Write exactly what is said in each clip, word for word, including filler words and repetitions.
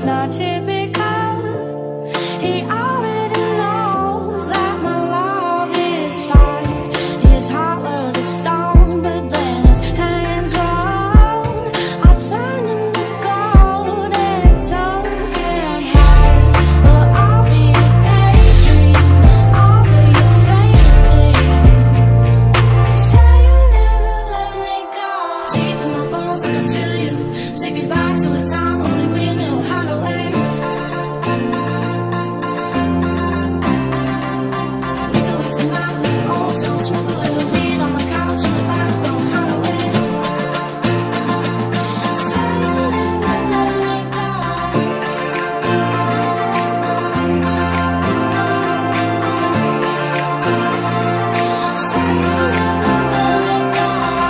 not typical. He already knows that my love is fine. His heart was a stone, but then his hands were on. I turned him to gold and it took him high. But I'll be a daydream, I'll be your fake things. Say you'll never let me go. Deep in my bones I can feel you. Take me back to a time only we knew how to wait. We could waste a night with the old film, smoke a little weed on the couch in the back, know how to wait. Say you'll never let me go. Say you'll never let me go.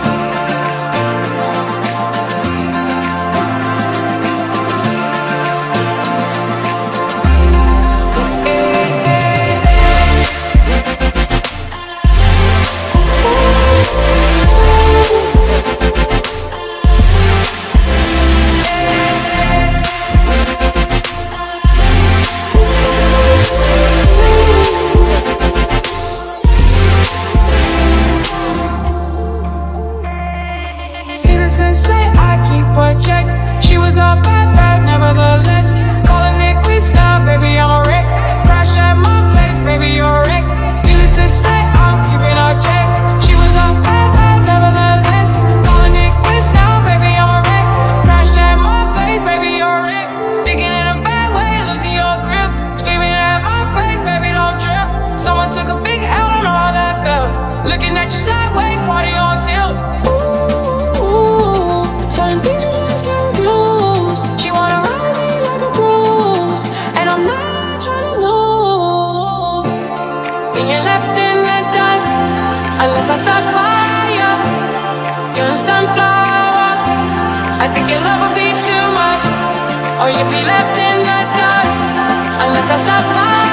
Innocent say I keep her check. She was a bad, bad, nevertheless. Calling it quits now, baby, I'm a wreck. Crash at my place, baby, you're a wreck. Needless to say, I'm keeping her check. She was a bad, bad, nevertheless. Calling it quits now, baby, I'm a wreck. Crash at my place, baby, you're a wreck. Thinking in a bad way, losing your grip. Screaming at my face, baby, don't trip. Someone took a big L, don't know how that felt. Looking at you sideways, party on tilt. Certain things you just can't refuse. She wanna ride me like a cruise, and I'm not trying to lose. Then you're left in the dust, unless I stuck by you. You're a sunflower. I think your love will be too much, or you'll be left in the dust, unless I stuck by you.